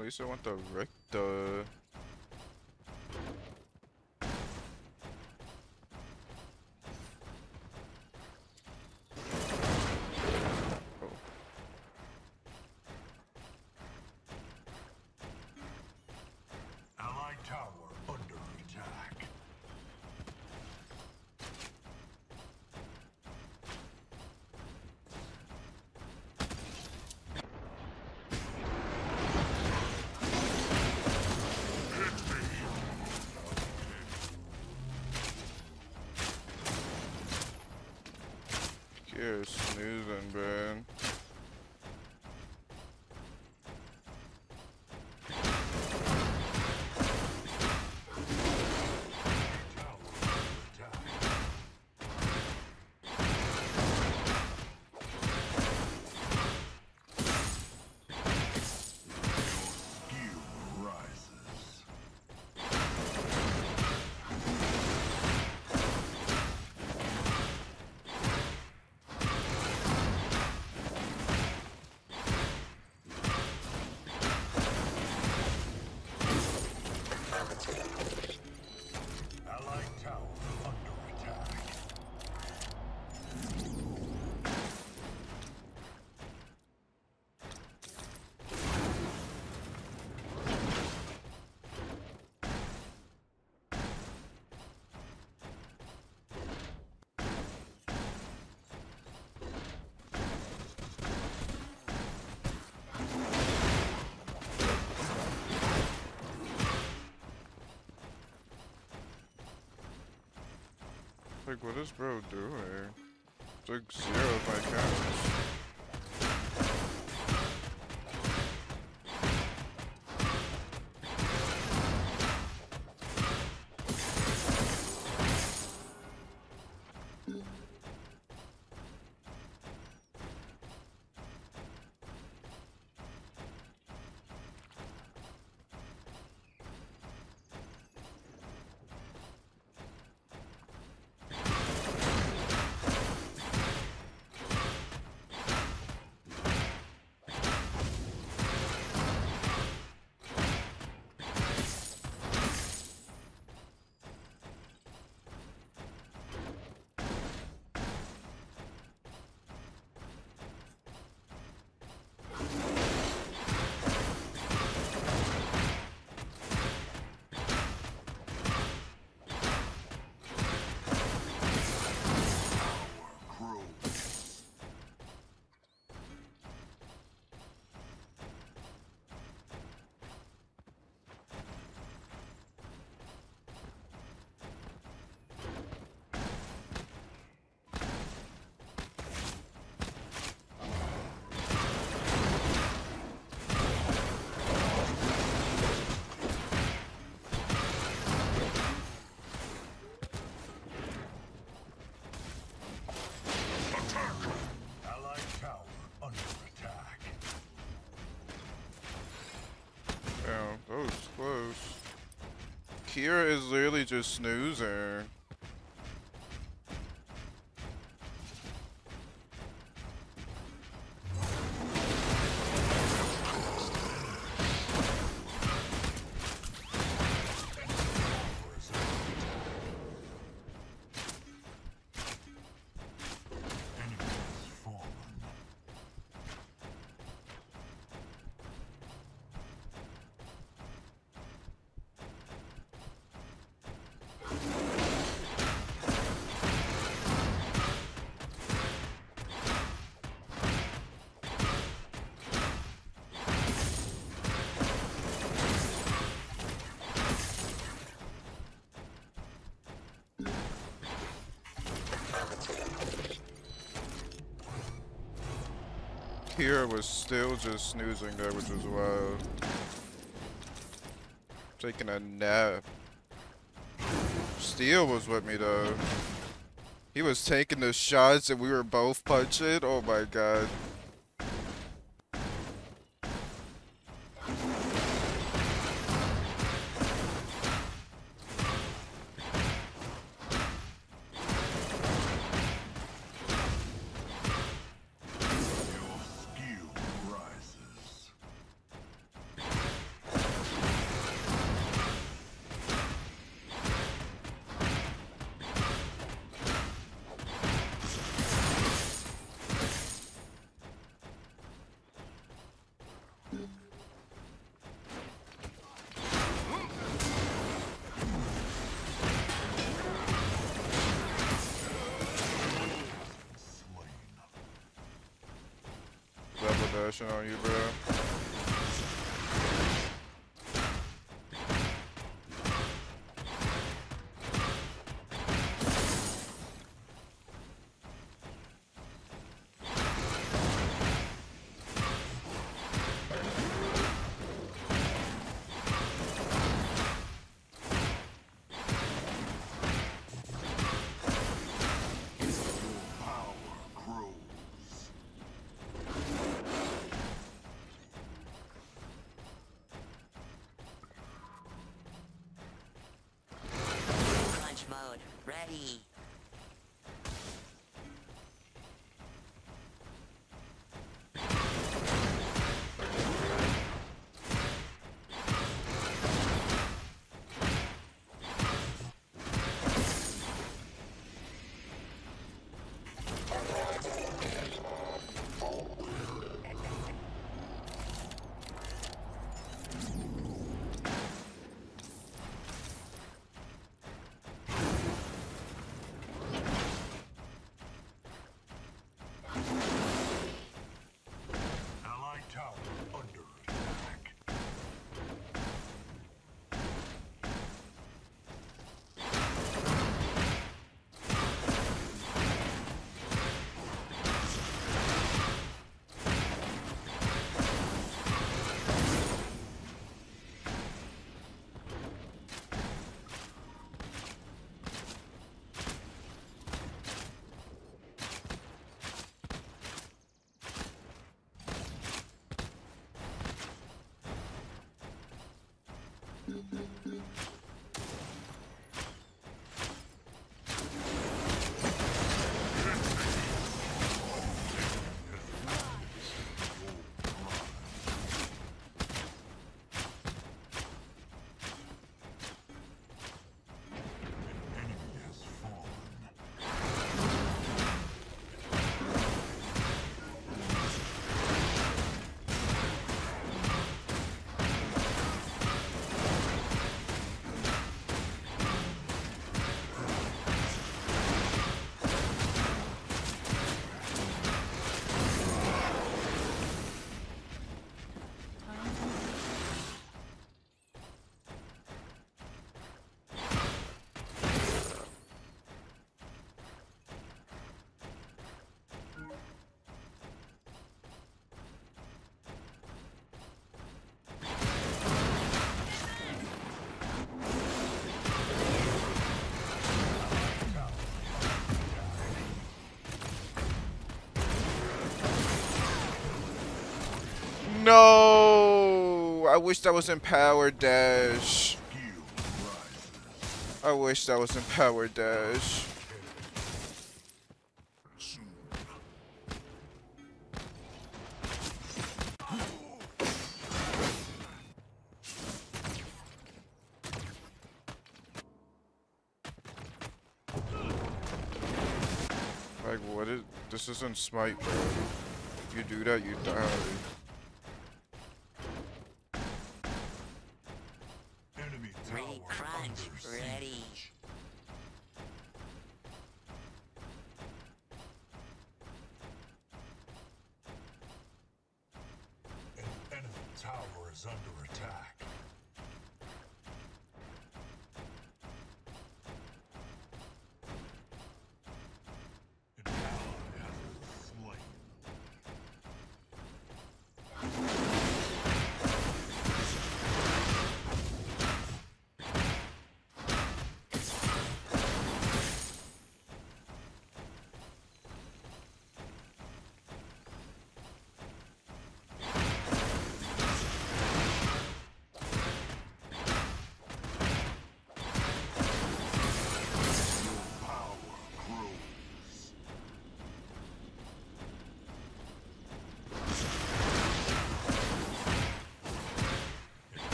At least I want the recta. Allied tower under attack. You're snoozing, man. Like, what is bro doing? It's like 0 if I count. Damn, that was close. Kira is literally just snoozing. Kira was still just snoozing there, which was wild. Taking a nap. Steel was with me though. He was taking the shots and we were both punching. Oh my god. dashing on you, bro. Mode ready. No! I wish that was in power dash. I wish that was in power dash. Like, what is... This isn't smite, bro. If you do that, you die. Ready, crunch, ready. An enemy tower is under attack. An ally has been slain.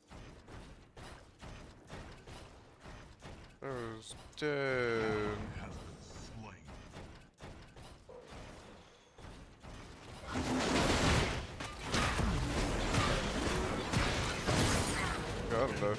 That was dead. though.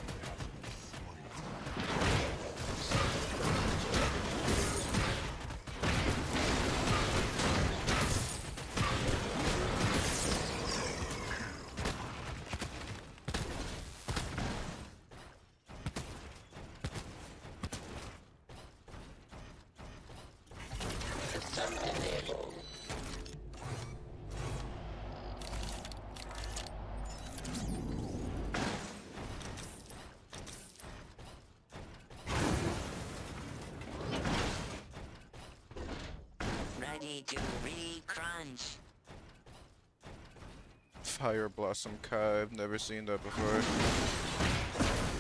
Ready to re-crunch. Fire Blossom Kai, I've never seen that before.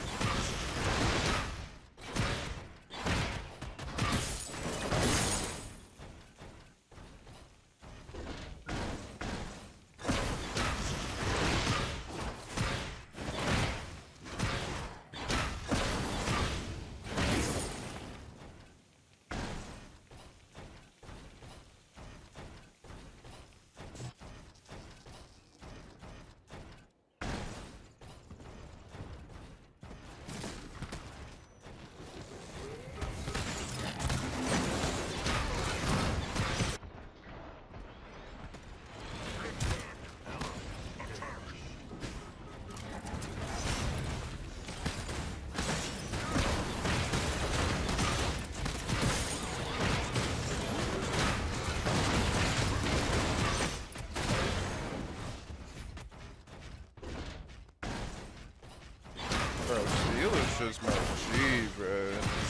Bro, Steel is just my G, bro.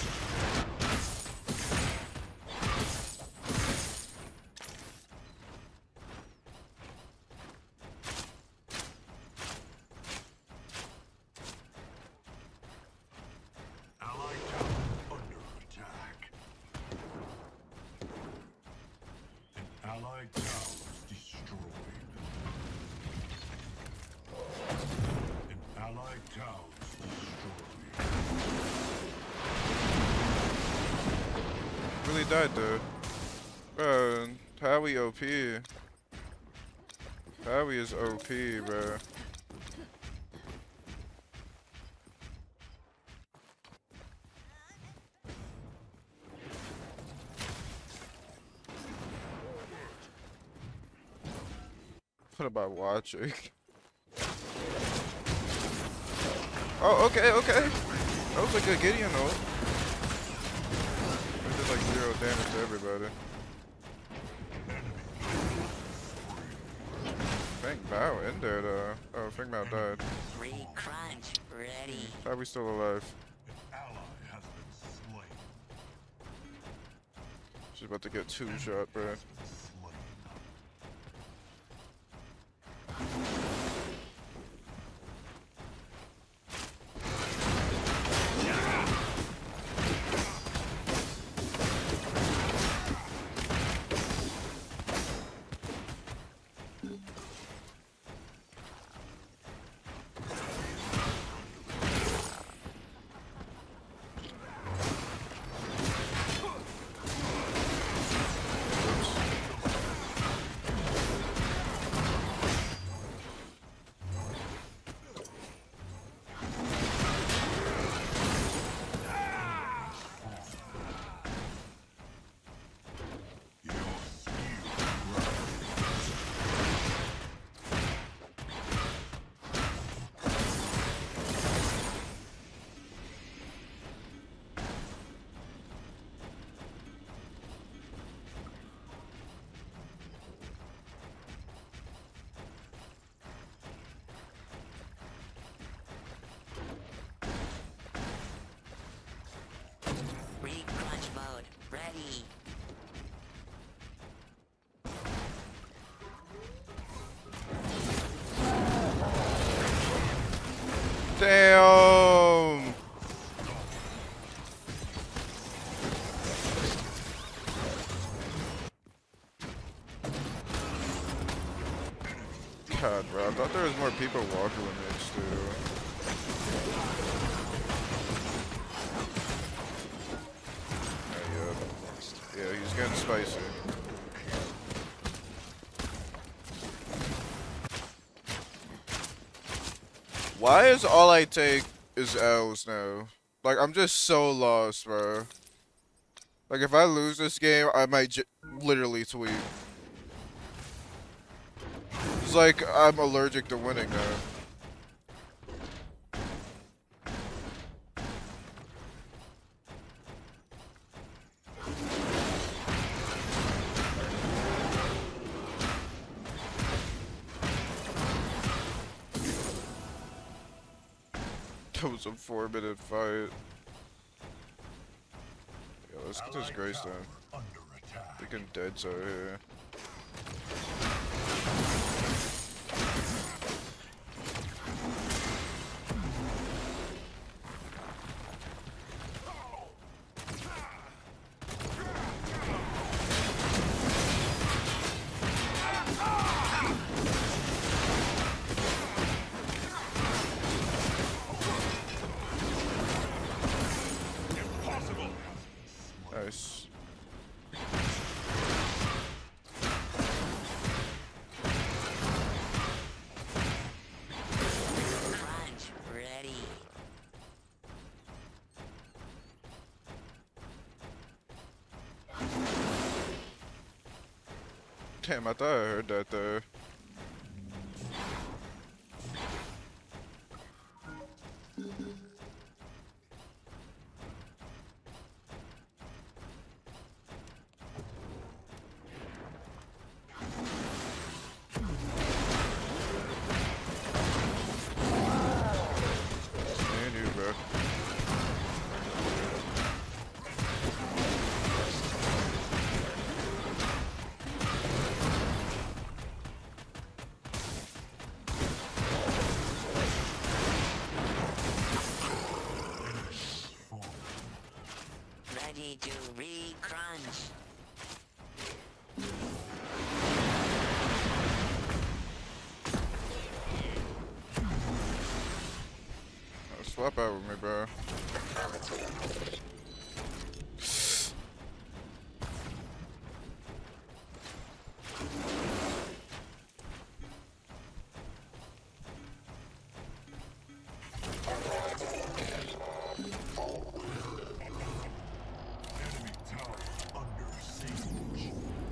Allied tower under attack. An allied tower destroyed. An allied tower destroyed. Really died though. Bro, Howie OP. Howie is OP, bro. What about watching? Oh, okay, okay. That was a good Gideon ult. It did like 0 damage to everybody. Fang Bao in there though. Oh, Fang Bao died. Re-crunch. Ready. How we still alive? An ally has been slain. She's about to get 2-shot, bro. Slain. Re-crunch mode. Ready. Damn! God, bro, I thought there was more people walking with me too. Yeah, he's getting spicy. Why is all I take is L's now. Like, I'm just so lost, bro. Like, if I lose this game, I might literally tweet. It's like I'm allergic to winning now. That was a 4-minute fight. Yeah, let's get this Grace done. Under attack. Freaking deads out here. Nice. Crunch, ready. Damn, I thought I heard that there. Me and you, bro. Ready to re-crunch. Swap out with me, bro. Enemy tower under siege.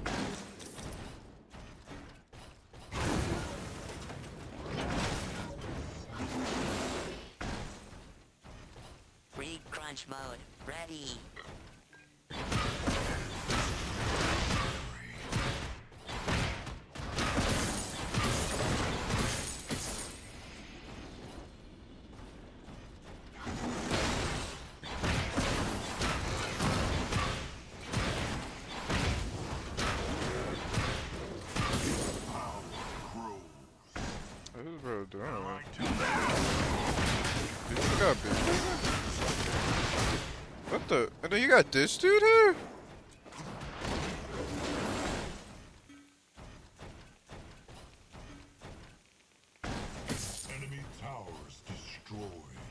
Re-crunch mode, ready. What is bro doing? Dude, you got big. What the? And then you got this dude here? Enemy towers destroyed.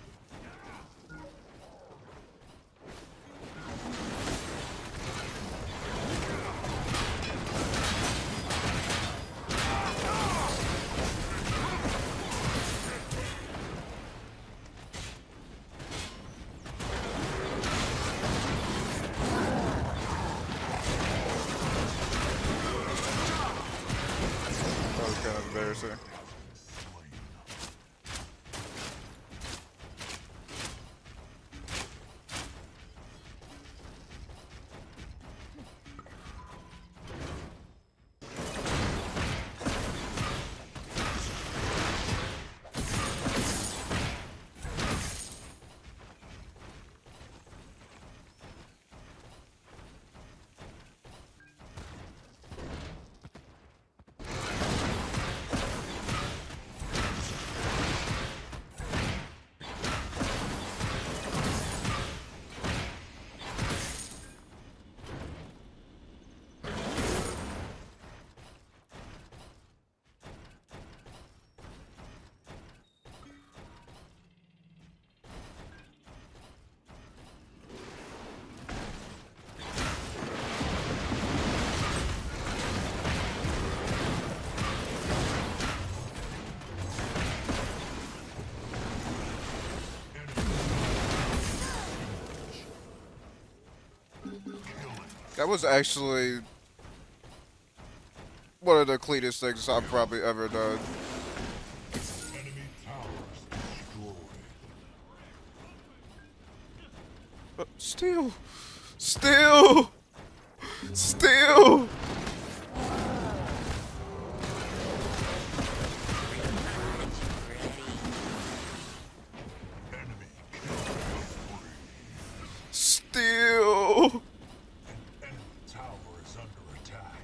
That was kind of embarrassing. Slain. That was actually one of the cleanest things I've probably ever done. Enemy towers destroyed. Still, still, still. Enemy killing spree. Still. An enemy tower is under attack.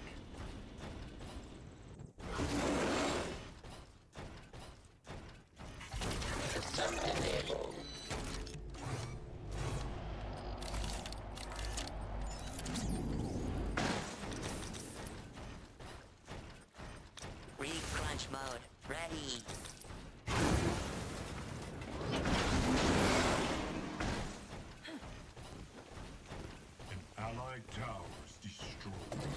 Re-crunch mode. Ready. An allied tower is destroyed.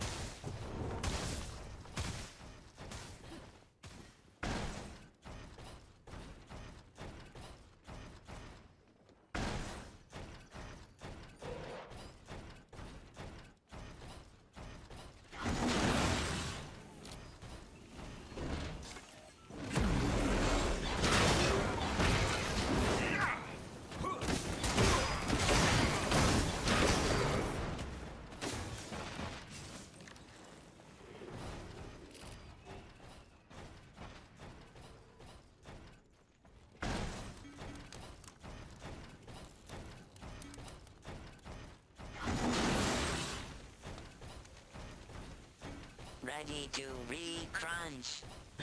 Ready to re-crunch.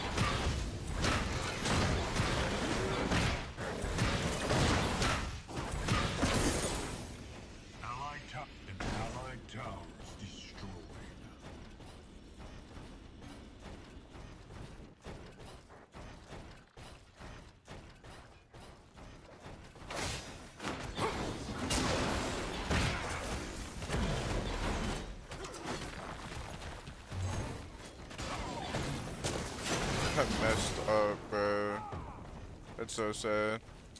An allied tower is destroyed. I messed up, bro. That's so sad.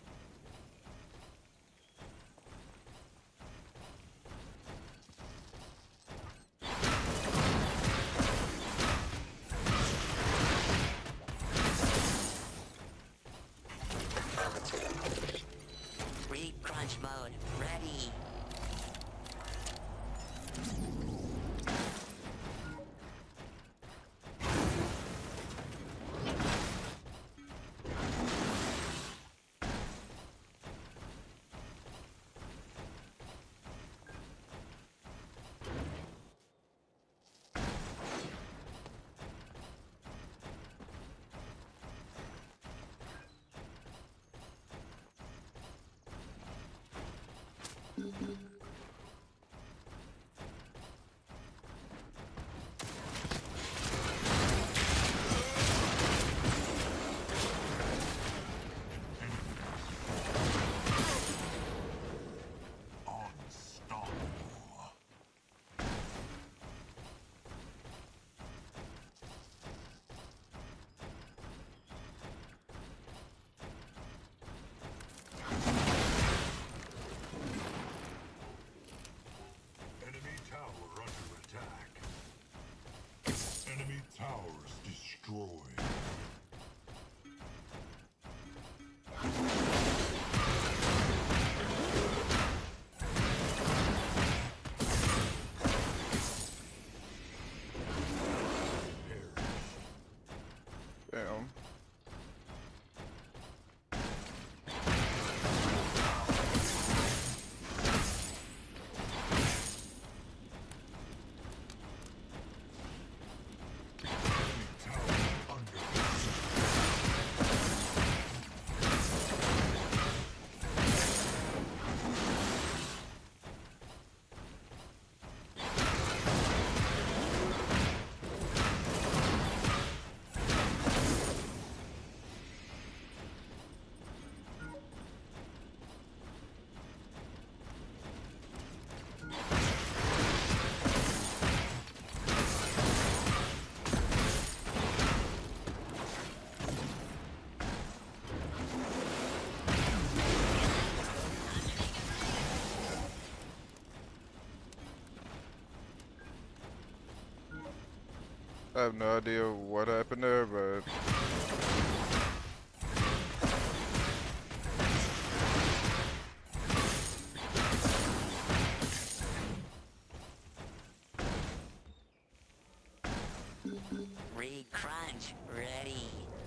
Re-crunch mode. Ready. Unstoppable. I have no idea what happened there, but Re-crunch. Ready.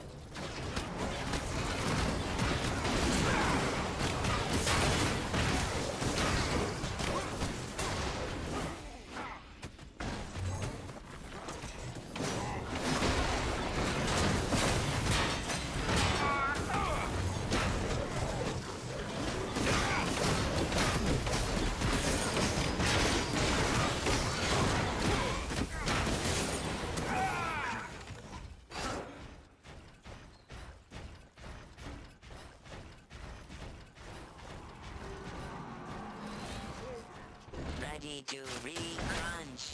Ready to re-crunch.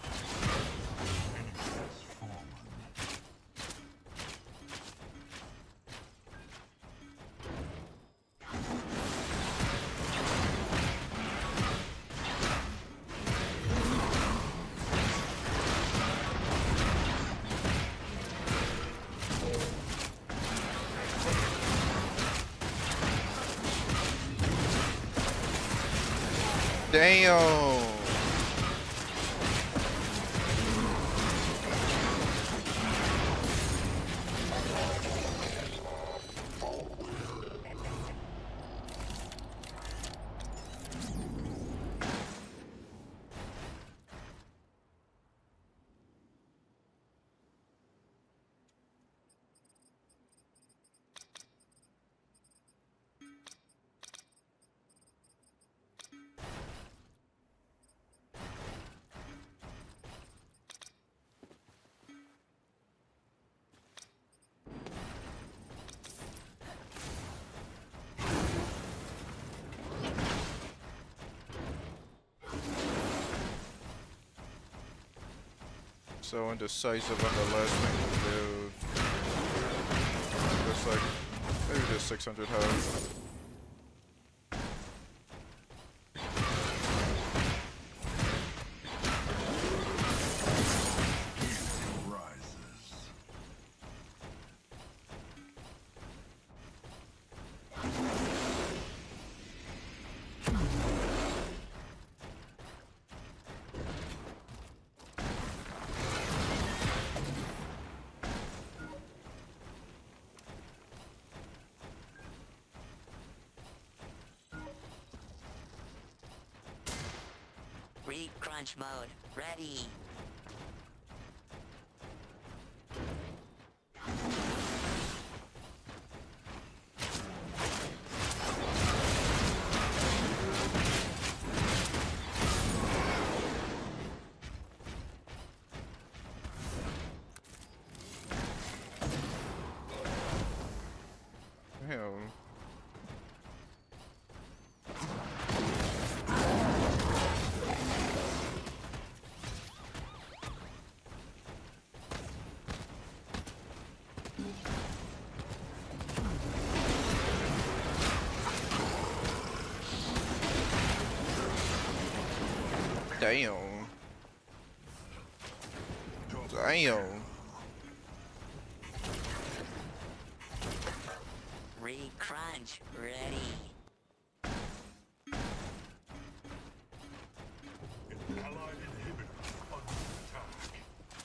damn. So indecisive on the last thing to do. Just like, maybe just 600 health. Re-crunch mode. Ready. Damn. Damn. Damn. Re-crunch. Ready. Allied inhibitor under attack.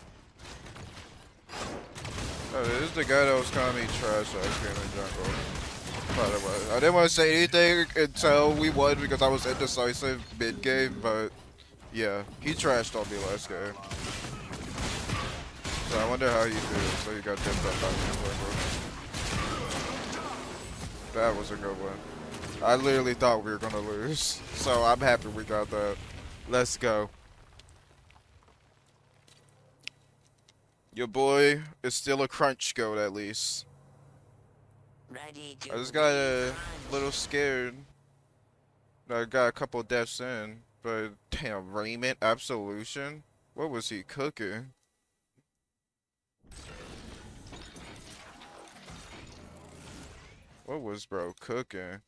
Oh, this is the guy that was calling me trash last game in jungle. By the way, I didn't want to say anything until we won because I was indecisive mid game, but yeah, he trashed on me last game. So I wonder how he feels. So he got dipped up by me in jungle. That was a good one. I literally thought we were gonna lose, so I'm happy we got that. Let's go. Your boy is still a crunch goat at least. Ready to I just got a re-crunch. little scared. I got a couple deaths in, but damn, raiment absolution. What was he cooking? What was bro cooking?